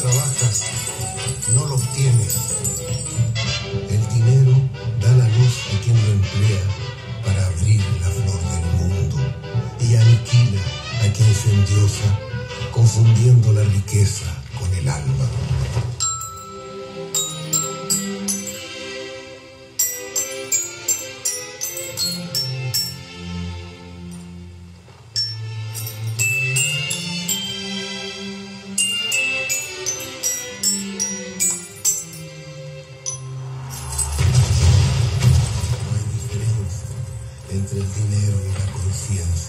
trabajas, no lo obtienes. El dinero da la luz a quien lo emplea para abrir la flor del mundo y aniquila a quien se endiosa, confundiendo la riqueza con el alma. Entre el dinero y la conciencia.